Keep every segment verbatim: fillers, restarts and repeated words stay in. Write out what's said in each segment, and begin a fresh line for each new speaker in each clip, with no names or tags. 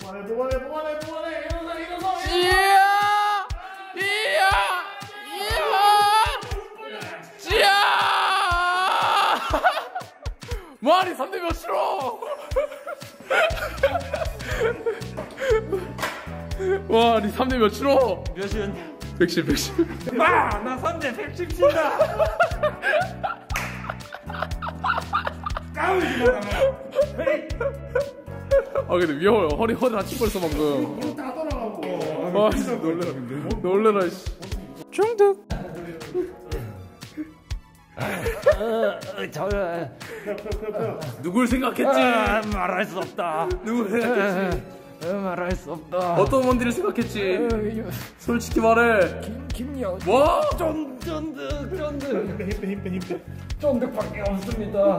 뽑아내 뽑아내 뽑아내 뽑아내 일어서 일어서
지야! 이야! 이야! 지야! 뭐하니 삼 대 몇으로? 와, 니 삼 대 몇으로?
몇이었냐?
백십, 백십.
마! 나 삼 대 백십 친다! 까우지마!
아, 근데 위험해요. 허리, 허리 다칠 뻔했어, 방금.
다 돌아가고.
와, 진짜 놀래라, 근데. 놀래라, 씨. 중독.
어, 저...
누굴 생각했지?
아, 말할 수 없다.
누굴 생각했지?
어, 말할 수 없다.
어떤 원딜을 생각했지? 솔직히 말해.
김, 김여.
뭐?
쫀, 쫀득, 쫀득.
힘빼 힘빼 힘빼.
쫀득밖에 없습니다.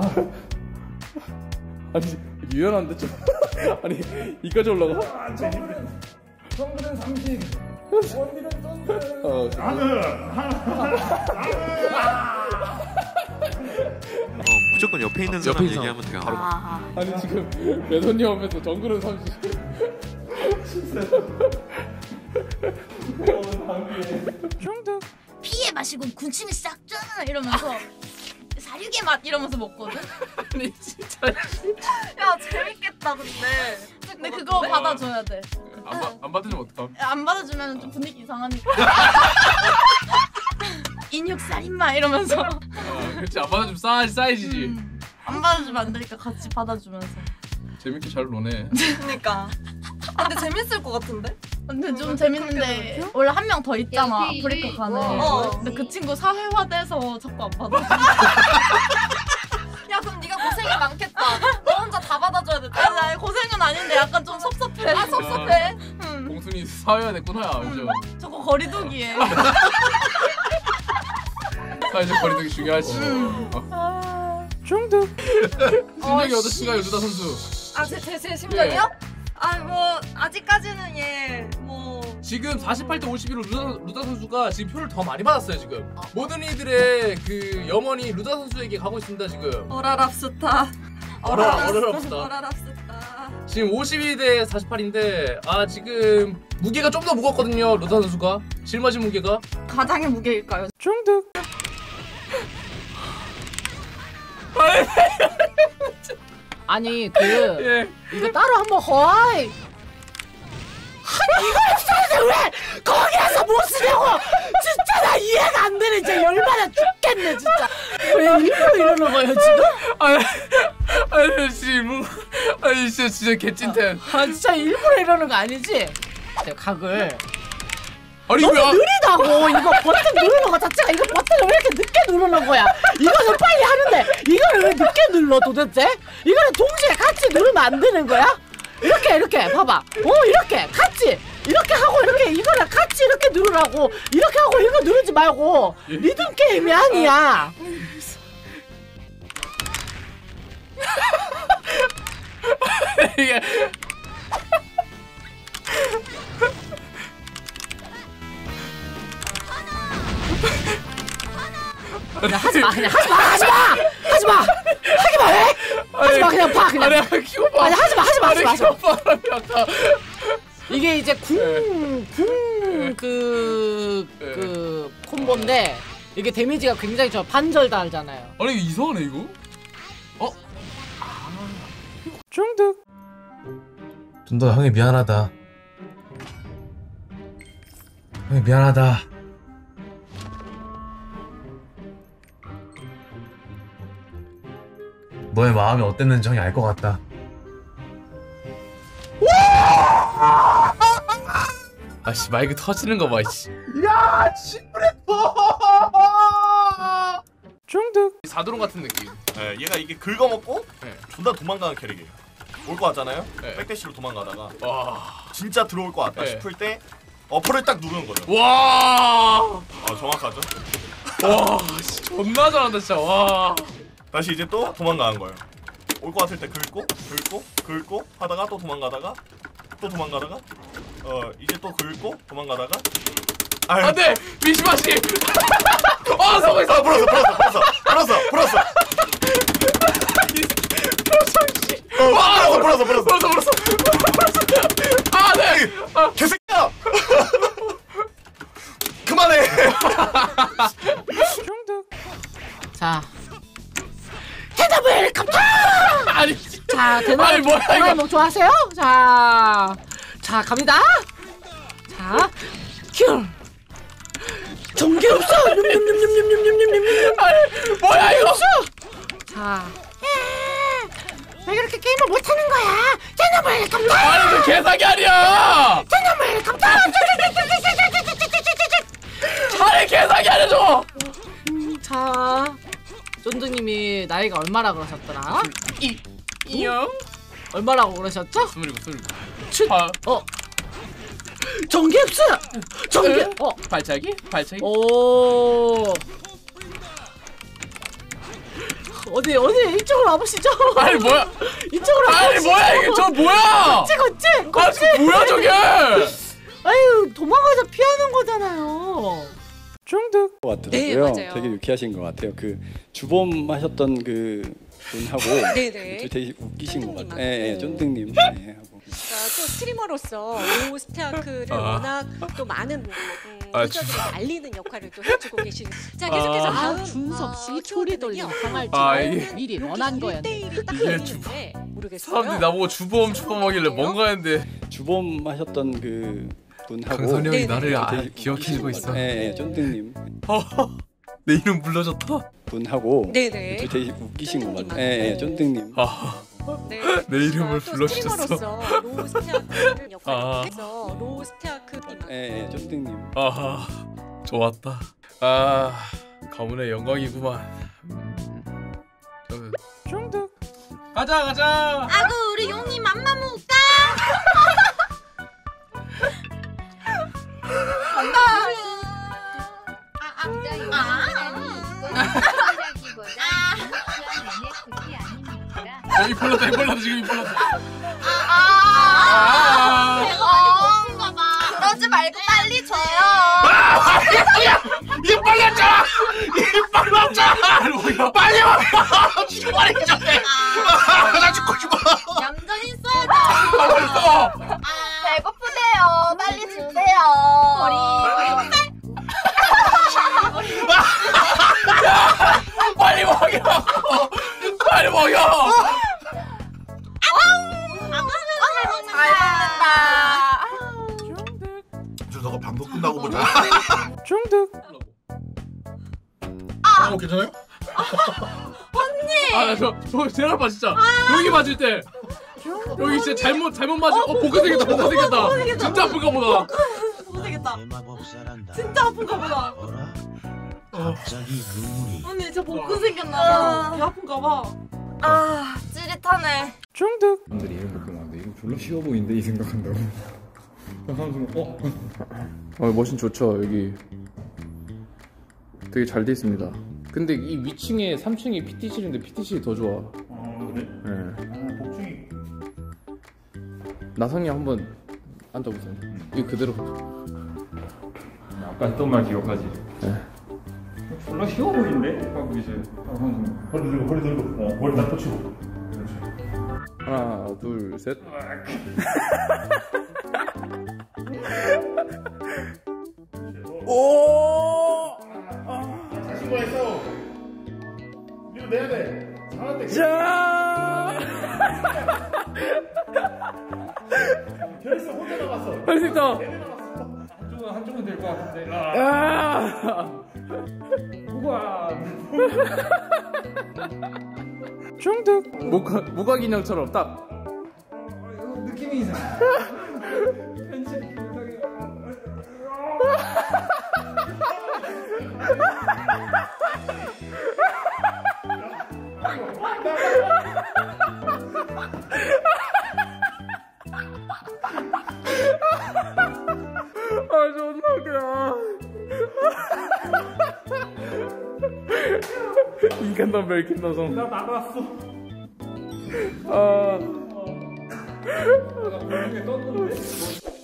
아니, 유연한데 좀. 아니, 이까지 올라가?
아, 정글은, 정글은 삼십. 원딜은 쫀득.
어,
나는
어, 무조건 옆에 있는 사람
옆에 있는
얘기하면 돼요. 바로.
아니, 지금 매선님 앞에서 정글은 삼십. 중독.
피에 마시고 군침이 싹 잖아 이러면서 사육의 맛 이러면서 먹거든?
아니, 진짜.
야 재밌겠다 근데 근데 그거 받아줘야 돼.
안, 바, 안 받으면 어떡함?
안 받아주면 좀 분위기 이상하니까. 인육살인마 이러면서.
아, 그렇지. 안 받아주면 싸, 싸이지지.
음, 안 받아주면 안 되니까 같이 받아주면서.
재밌게 잘 노네.
그러니까. 근데 재밌을 것 같은데?
근데 좀 재밌는데 원래 한 명 더 있잖아 아프리카 칸에.
어.
근데 그 친구 사회화돼서 자꾸 안 받아줘.
야 그럼 네가 고생이 많겠다. 너 혼자 다 받아줘야 돼.
아니 아니 고생은 아닌데 약간 좀 섭섭해.
아 섭섭해.
응.
공순이 사회화 됐구나, 요즘.
저거 거리두기에.
사회적 거리두기 중요하지.
음.
어. 중독. 심정이
어,
어떠신가요, 루다 선수?
아제제 제 심정이요?
네.
아 뭐 아직까지는 예뭐
지금 사십팔 대 오십일로 루다, 루다 선수가 지금 표를 더 많이 받았어요, 지금. 모든 이들의 그 염원이 루다 선수에게 가고 있습니다, 지금.
어라랍스타.
어라, 어라랍스타.
어라랍스타.
지금 오십이 대 사십팔인데 아 지금 무게가 좀 더 무겁거든요, 루다 선수가. 짊어진 무게가.
가장의 무게일까요?
중독.
아니 그
예.
이거 따로 한번 허이. 아니 이걸 쓰는데 왜 거기에서 못 쓰냐고. 진짜 나 이해가 안 되네. 진짜 열받아 죽겠네 진짜. 왜 일부러 이러는 거예요 지금?
아니, 아니 씨, 뭐, 아니 진짜 진짜 개찐텐.
아 진짜 일부러 이러는 거 아니지? 각을
아니
너무
왜? 아,
느리다고. 이거 버튼 누르는 거 자체가 이거 버튼을 왜 이렇게 늦게 누르는 거야? 이거는 빨리 하는데 이거를 왜 늦게 눌러 도대체? 이거는 동시에 같이 누르면 안 되는 거야? 이렇게 이렇게 봐봐. 어 이렇게 같이 이렇게 하고 이렇게 이거랑 같이 이렇게 누르라고. 이렇게 하고 이거 누르지 말고. 리듬 게임이 아니야.
이게
그냥 하지마 그냥 하지마 하지마 하지마 하기만 해. 하지마 그냥 봐 그냥.
아니 키고 봐.
아니 하지마 하지마
아니
하지마.
키고 봐. 아까.
이게 이제 궁궁그
네.
그 콤보인데 이게 데미지가 굉장히 저 반절 달잖아요.
아니 이거 이상하네 이거. 어? 중독.
둔더 형이 미안하다. 형이 미안하다. 너의 마음이 어땠는지 형이 알 것 같다.
아씨 마이크 터지는 거 봐. 씨.
야 침브레터.
중독. 사드론 같은 느낌.
네, 얘가 이게 긁어먹고
네.
존나 도망가는 캐릭이에요. 올 것 같잖아요?
네.
백대시로 도망가다가
와.
진짜 들어올 것 같다
네.
싶을 때 어퍼를 딱 누르는 거죠.
와.
아 정확하죠?
와. 씨, 존나 잘한다 진짜. 와.
다시 이제 또 도망가는 거예요. 올 것 같을 때 긁고 긁고 긁고 하다가 또 도망가다가 또 도망가다가 어 이제 또 긁고 도망가다가 아유.
안돼 미시마시. 아 성공했어.
아 풀었어 풀었어 풀었어 풀었어 풀었어
와
풀었어 풀었어 풀었어
풀었어 풀었어.
자 대나무 헬리콥터.
아니
자 대나무
아니, 뭐야, 이거.
대나무 좋아하세요? 자, 자 갑니다. 자 큐. 전기 없어. 냠냠냠냠냠냠냠냠.
아니 뭐야 이거.
자. 왜 그렇게 게임을 못하는 거야? 대나무 헬리콥터.
아니 그 개사기 아니야.
대나무 헬리콥터.
아니 개사기 아니야 저거.
음, 자 쫀득님이 나이가 얼마라 그러셨더라?
이 이영
얼마라고 그러셨죠?
스물일곱 스물일곱.
칠.
아,
어. 전기 없어. 전기.
에?
어.
발차기 발차기.
오. 어디 어디 이쪽으로 와보시죠.
아니 뭐야.
이쪽으로
아니
와보시죠.
뭐야 이게 저 뭐야.
걷지 걷지
아
걷지.
저 뭐야 저게.
아유 도망가서 피하는 거잖아요.
중득.
것 같더라고요.
네, 맞아요.
되게 유쾌하신 것 같아요. 그 주범 하셨던 그 분하고
네네.
되게 웃기신 것 같아요.
쫀득님하고.
예, 예, 쫀득님. 네, 하고.
그러니까 또 스트리머로서 로우 스타크를
아.
워낙 또 많은 음,
아,
유저들이 알리는 역할을 또 해주고 계시는. 자 계속해서
아.
다음
아, 준석 씨
어,
초리 돌림
키워드는요.
당할지
아, 이게-
미리 원한 거였네.
일 대일이 딱
이게
걸리는데 모르겠어요.
사람들이 나보고 주범 주범하길래 뭔가 했는데
주범 하셨던 그 분하고
강선이 형이
네네.
나를 아,
되게
기억해주고
웃기신
있어.
것 같아요. 예, 예, 쫀득님
내 이름 불러줬다.
분하고
네네.
되게 웃기신 것 같아요. 예, 예, 쫀득님.
아
네.
내 이름을
또
불러주셨어.
스트리머로서 로우 스타크를 역할을
아.
해서 로우 스타크님.
예, 예, 쫀득님.
아 좋았다. 아 가문의 영광이구만. 음, 저, 중득. 가자 가자.
아구 우리 용이 맘마 먹을까?
어, 이 벌렀다 이 벌렀다 지금 이 벌렀다.
아, 배가 많이 고픈가 봐. 그러지 말고 빨리 줘요.
이 빨랐잖아. 이 빨랐잖아. 빨리 와. 죽어버리기 전에. 나 죽고 싶어.
얌전히 써야죠.
빨리 써.
배고프대요. 빨리 주세요. 머리.
빨리 먹여. 빨리 먹여.
잘 먹는다.
저 저거 방송 끝나고 보자.
중득.
아, 어, 괜찮아요?
아저저 제발 봐 진짜. 여기 맞을 때. 여기 진짜 잘못 잘못 맞을. 어 복근 생겼다 복근 생겼다. 진짜 아픈가 보다.
못하겠다.
마법사란다.
진짜 아픈가 보다.
어라? 갑자기 눈물이.
언니 저 복근 생겼나 봐. 배 아픈가 봐. 아 찌릿하네.
중득.
사람들이 이런 거 보면 이거 졸라 쉬워 보이는데 이 생각한다고. 사람 어?
어 머신 좋죠. 여기 되게 잘 돼 있습니다. 근데 이 위층에 삼 층이 피티실인데 피티실이 더 좋아.
어, 그래?
네.
아, 복숭이.
나성이 한번 앉아보세요. 이거 그대로.
아까 했던 말 기억하지?
네.
졸라 쉬워 보이는데? 하고 이제
허리 들고, 허리 들고. 어, 머리 딱 뻗치고. 그렇지.
하나 둘 셋.
오! 자신 거 했어. 이거 내야 돼. 잘한대. 자! 결승 혼자 남았어.
할 수 있다.
얘네 남았어.
한쪽은 한쪽은 될 것 같은데. 아,
야!
우와.
중득. 무가 무각 인형처럼 딱.
느낌이 이상해. 편집 이상해.
아 존나 웃겨. 인간 담배 얽힌 나성.
나 나갔어.
아.
나 공중에 떴는데.